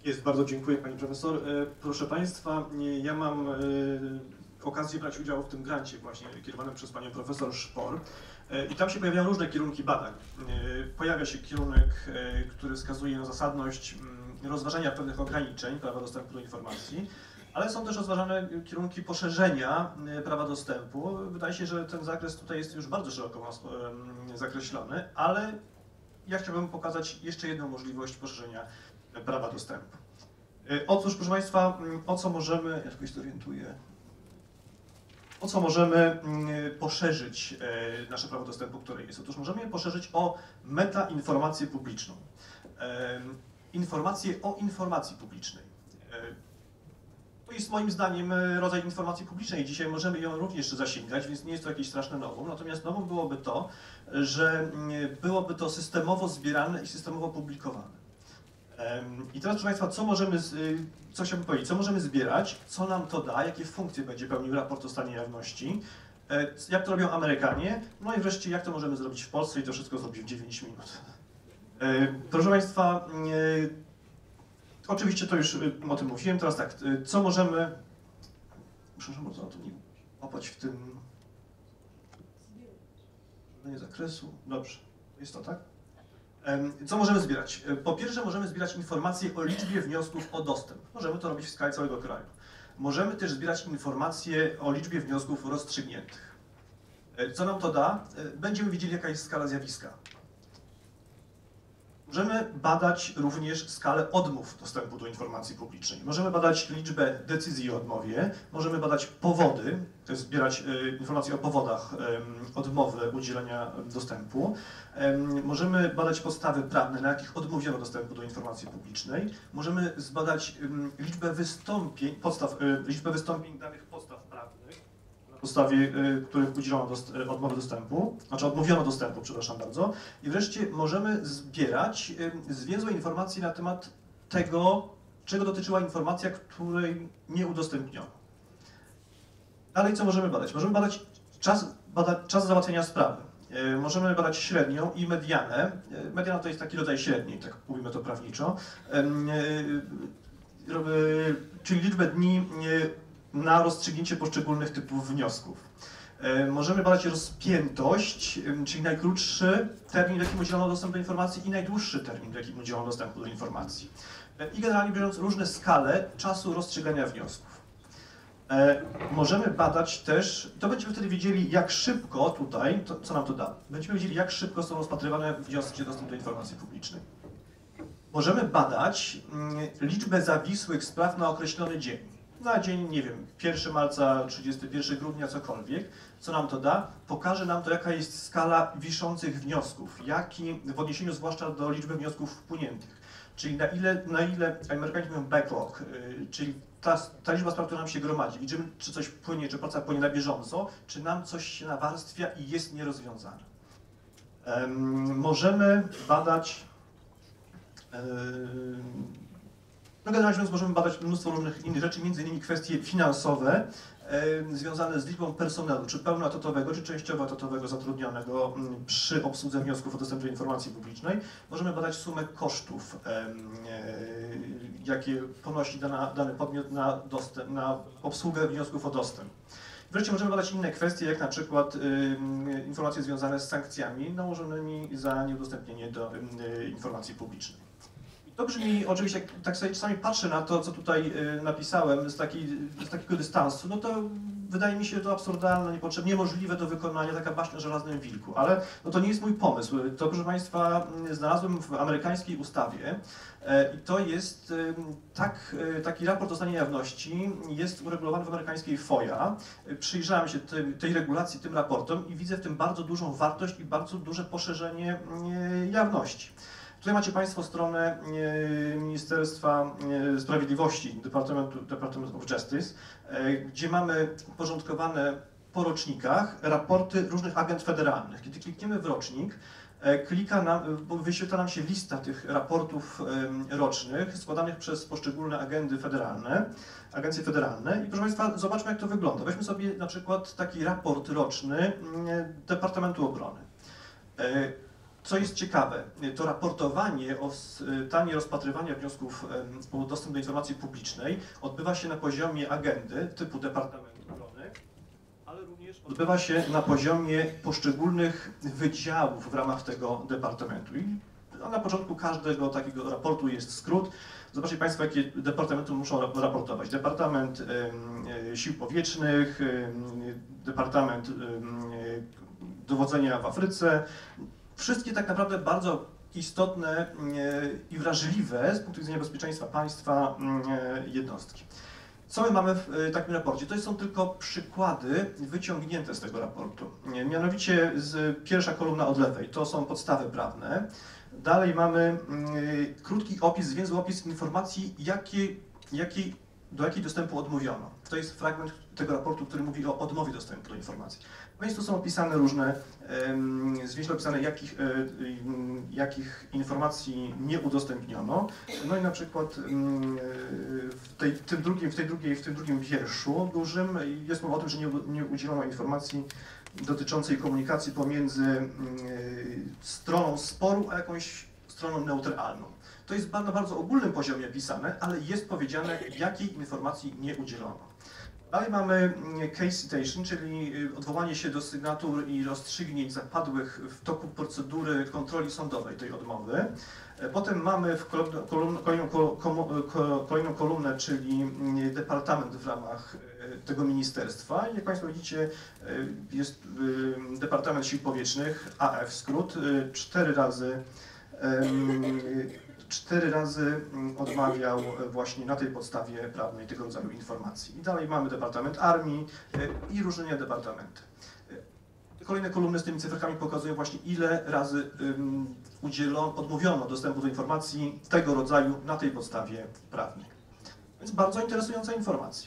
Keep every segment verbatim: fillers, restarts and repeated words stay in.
Jest, bardzo dziękuję Pani Profesor. Proszę Państwa, ja mam okazję brać udział w tym grancie właśnie kierowanym przez Panią Profesor Szpor i tam się pojawiają różne kierunki badań. Pojawia się kierunek, który wskazuje na zasadność rozważania pewnych ograniczeń prawa dostępu do informacji, ale są też rozważane kierunki poszerzenia prawa dostępu. Wydaje się, że ten zakres tutaj jest już bardzo szeroko zakreślony, ale ja chciałbym pokazać jeszcze jedną możliwość poszerzenia prawa dostępu. Otóż, proszę Państwa, o co możemy, ja tylko się zorientuję, o co możemy poszerzyć nasze prawo dostępu, które jest? Otóż możemy je poszerzyć o metainformację publiczną. Informację o informacji publicznej. To jest moim zdaniem rodzaj informacji publicznej. Dzisiaj możemy ją również zasięgać, więc nie jest to jakieś straszne novum. Natomiast novum byłoby to, że byłoby to systemowo zbierane i systemowo publikowane. I teraz, proszę Państwa, co możemy, co chciałbym powiedzieć, co możemy zbierać, co nam to da, jakie funkcje będzie pełnił raport o stanie jawności, jak to robią Amerykanie, no i wreszcie jak to możemy zrobić w Polsce i to wszystko zrobić w dziewięć minut. Proszę Państwa, oczywiście to już o tym mówiłem, teraz tak, co możemy, muszę bardzo na to nie łapać w tym, nie zakresu, dobrze, jest to tak? Co możemy zbierać? Po pierwsze, możemy zbierać informacje o liczbie wniosków o dostęp. Możemy to robić w skali całego kraju. Możemy też zbierać informacje o liczbie wniosków rozstrzygniętych. Co nam to da? Będziemy wiedzieli, jaka jest skala zjawiska. Możemy badać również skalę odmów dostępu do informacji publicznej. Możemy badać liczbę decyzji o odmowie, możemy badać powody, to jest zbierać informacje o powodach odmowy udzielenia dostępu. Możemy badać podstawy prawne, na jakich odmówiono dostępu do informacji publicznej. Możemy zbadać liczbę wystąpień, podstaw, liczbę wystąpień danych podstaw prawnych, na podstawie których udzielono dost, odmowy dostępu, znaczy odmówiono dostępu, przepraszam bardzo. I wreszcie możemy zbierać zwięzłe informacje na temat tego, czego dotyczyła informacja, której nie udostępniono. Dalej co możemy badać? Możemy badać czas, badać czas załatwienia sprawy. Możemy badać średnią i medianę. Mediana to jest taki rodzaj średniej, tak mówimy to prawniczo, czyli liczbę dni na rozstrzygnięcie poszczególnych typów wniosków. Możemy badać rozpiętość, czyli najkrótszy termin, w jakim udzielono dostępu do informacji i najdłuższy termin, w jakim udzielono dostępu do informacji. I generalnie biorąc różne skale czasu rozstrzygania wniosków. Możemy badać też, to będziemy wtedy wiedzieli, jak szybko tutaj, to, co nam to da, będziemy wiedzieli, jak szybko są rozpatrywane wnioski o dostęp do informacji publicznej. Możemy badać liczbę zawisłych spraw na określony dzień. Na dzień, nie wiem, pierwszego marca, trzydziestego pierwszego grudnia, cokolwiek. Co nam to da? Pokaże nam to, jaka jest skala wiszących wniosków, jaki, w odniesieniu zwłaszcza do liczby wniosków wpłyniętych. Czyli na ile, na ile Amerykanie mówią backlog, yy, czyli ta, ta liczba spraw, która nam się gromadzi. Widzimy, czy coś płynie, czy praca płynie na bieżąco, czy nam coś się nawarstwia i jest nierozwiązane. Yy, możemy badać yy, No generalnie mówiąc, możemy badać mnóstwo różnych innych rzeczy, między innymi kwestie finansowe e, związane z liczbą personelu, czy pełnoetatowego, czy częściowo etatowego zatrudnionego m, przy obsłudze wniosków o dostęp do informacji publicznej. Możemy badać sumę kosztów, e, e, jakie ponosi dana, dany podmiot na, dostęp, na obsługę wniosków o dostęp. Wreszcie możemy badać inne kwestie, jak na przykład y, informacje związane z sankcjami nałożonymi za nieudostępnienie do y, informacji publicznej. To brzmi, oczywiście, jak tak sobie czasami patrzę na to, co tutaj y, napisałem z, taki, z takiego dystansu, no to wydaje mi się to absurdalne, niepotrzebne, niemożliwe do wykonania, taka baśń o żelaznym wilku, ale no to nie jest mój pomysł. To, proszę Państwa, znalazłem w amerykańskiej ustawie i to jest tak, taki raport o stanie jawności, jest uregulowany w amerykańskiej F O I A. Przyjrzałem się tej, tej regulacji, tym raportom i widzę w tym bardzo dużą wartość i bardzo duże poszerzenie jawności. Tutaj macie Państwo stronę Ministerstwa Sprawiedliwości, Department, Department of Justice, gdzie mamy uporządkowane po rocznikach raporty różnych agent federalnych. Kiedy klikniemy w rocznik, klika nam, wyświetla nam się lista tych raportów rocznych składanych przez poszczególne agendy federalne, agencje federalne. I proszę Państwa, zobaczmy, jak to wygląda. Weźmy sobie na przykład taki raport roczny Departamentu Obrony. Co jest ciekawe, to raportowanie o stanie rozpatrywania wniosków o dostęp do informacji publicznej odbywa się na poziomie agendy typu Departament Obrony, ale również odbywa się na poziomie poszczególnych wydziałów w ramach tego departamentu. I na początku każdego takiego raportu jest skrót. Zobaczcie Państwo, jakie departamenty muszą raportować. Departament y, Sił Powietrznych, y, Departament y, Dowodzenia w Afryce. Wszystkie tak naprawdę bardzo istotne i wrażliwe z punktu widzenia bezpieczeństwa państwa jednostki. Co my mamy w takim raporcie? To są tylko przykłady wyciągnięte z tego raportu. Mianowicie z pierwsza kolumna od lewej to są podstawy prawne. Dalej mamy krótki opis, zwięzły opis informacji, jakiej, jakiej, do jakiej dostępu odmówiono. To jest fragment tego raportu, który mówi o odmowie dostępu do informacji. No i tu są opisane różne, zwięźle opisane jakich, jakich informacji nie udostępniono. No i na przykład w, tej, tym drugim, w, tej drugiej, w tym drugim wierszu dużym jest mowa o tym, że nie, nie udzielono informacji dotyczącej komunikacji pomiędzy stroną sporu a jakąś stroną neutralną. To jest na bardzo ogólnym poziomie pisane, ale jest powiedziane, jakiej informacji nie udzielono. Dalej mamy case citation, czyli odwołanie się do sygnatur i rozstrzygnięć zapadłych w toku procedury kontroli sądowej tej odmowy. Potem mamy w kolumn, kolejną, kolejną kolumnę, czyli departament w ramach tego ministerstwa. Jak Państwo widzicie, jest Departament Sił Powietrznych, A F skrót, cztery razy Cztery razy odmawiał właśnie na tej podstawie prawnej tego rodzaju informacji. I dalej mamy Departament Armii i różne inne departamenty. Kolejne kolumny z tymi cyferkami pokazują właśnie, ile razy udzielono, odmówiono dostępu do informacji tego rodzaju na tej podstawie prawnej. Więc bardzo interesująca informacja.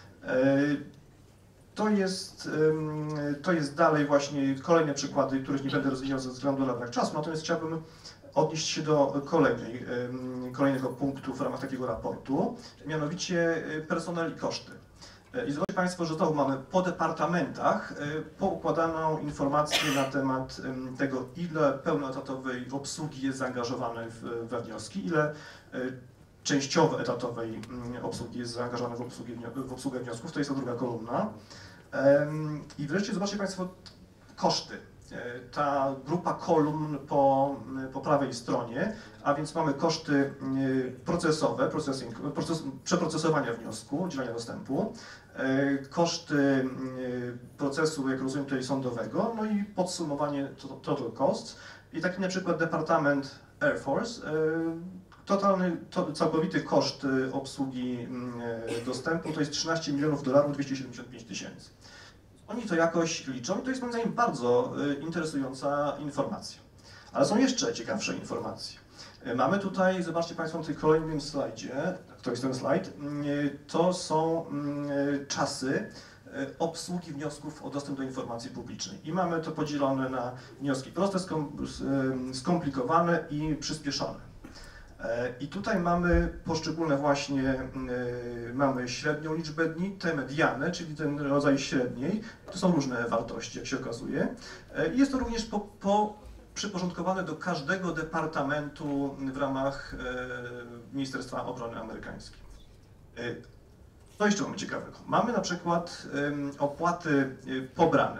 To jest, to jest dalej właśnie kolejne przykłady, których nie będę rozwijał ze względu na brak czasu, natomiast chciałbym odnieść się do kolejnej, kolejnego punktu w ramach takiego raportu, mianowicie personel i koszty. I zobaczcie Państwo, że znowu mamy po departamentach poukładaną informację na temat tego, ile pełnoetatowej obsługi jest zaangażowane we wnioski, ile częściowo etatowej obsługi jest zaangażowane w, obsługi, w obsługę wniosków, to jest ta druga kolumna. I wreszcie zobaczcie Państwo koszty. Ta grupa kolumn po, po prawej stronie, a więc mamy koszty procesowe, processing, proces, przeprocesowania wniosku, udzielania dostępu, koszty procesu, jak rozumiem tutaj sądowego, no i podsumowanie total costs. I taki na przykład Departament Air Force, totalny, to, całkowity koszt obsługi dostępu to jest trzynaście milionów dolarów dwieście siedemdziesiąt pięć tysięcy. Oni to jakoś liczą i to jest moim zdaniem bardzo interesująca informacja. Ale są jeszcze ciekawsze informacje. Mamy tutaj, zobaczcie Państwo na tym kolejnym slajdzie, to jest ten slajd, to są czasy obsługi wniosków o dostęp do informacji publicznej. I mamy to podzielone na wnioski proste, skomplikowane i przyspieszone. I tutaj mamy poszczególne właśnie, mamy średnią liczbę dni, te mediany, czyli ten rodzaj średniej, to są różne wartości, jak się okazuje. I jest to również po, po przyporządkowane do każdego departamentu w ramach Ministerstwa Obrony Amerykańskiej. Co jeszcze mamy ciekawego? Mamy na przykład opłaty pobrane.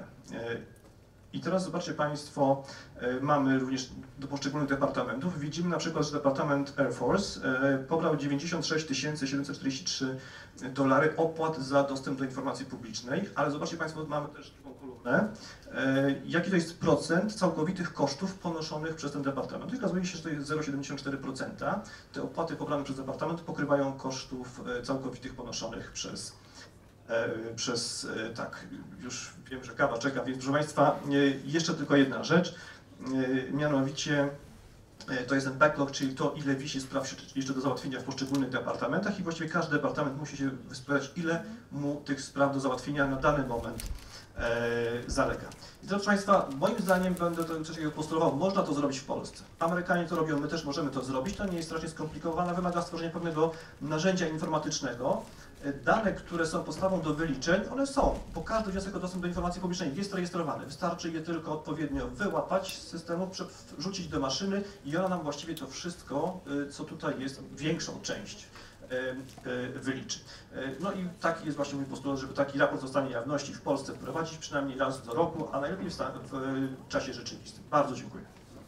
I teraz zobaczcie Państwo, mamy również do poszczególnych departamentów. Widzimy na przykład, że Departament Air Force pobrał dziewięćdziesiąt sześć tysięcy siedemset czterdzieści trzy dolary opłat za dostęp do informacji publicznej, ale zobaczcie Państwo, mamy też taką kolumnę, jaki to jest procent całkowitych kosztów ponoszonych przez ten departament. I okazuje się, że to jest zero przecinek siedemdziesiąt cztery procent. Te opłaty pobrane przez departament pokrywają kosztów całkowitych ponoszonych przez przez, tak, już wiem, że kawa czeka, więc proszę Państwa, jeszcze tylko jedna rzecz, mianowicie to jest ten backlog, czyli to, ile wisi spraw jeszcze do załatwienia w poszczególnych departamentach i właściwie każdy departament musi się wyspowiadać, ile mu tych spraw do załatwienia na dany moment zalega. I proszę Państwa, moim zdaniem będę to coś takiego postulował, można to zrobić w Polsce. Amerykanie to robią, my też możemy to zrobić, to nie jest strasznie skomplikowane, wymaga stworzenia pewnego narzędzia informatycznego. Dane, które są podstawą do wyliczeń, one są, bo każdy wniosek o dostęp do informacji publicznej jest rejestrowany. Wystarczy je tylko odpowiednio wyłapać z systemu, wrzucić do maszyny i ona nam właściwie to wszystko, co tutaj jest, większą część wyliczy. No i taki jest właśnie mój postulat, żeby taki raport o stanie jawności w Polsce wprowadzić przynajmniej raz do roku, a najlepiej w, w czasie rzeczywistym. Bardzo dziękuję.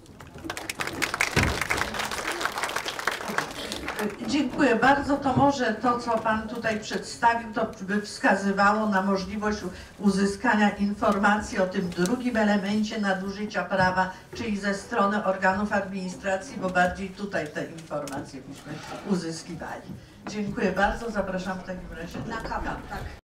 Dziękuję bardzo. To może to, co Pan tutaj przedstawił, to by wskazywało na możliwość uzyskania informacji o tym drugim elemencie nadużycia prawa, czyli ze strony organów administracji, bo bardziej tutaj te informacje byśmy uzyskiwali. Dziękuję bardzo. Zapraszam w takim razie na kawę. Tak.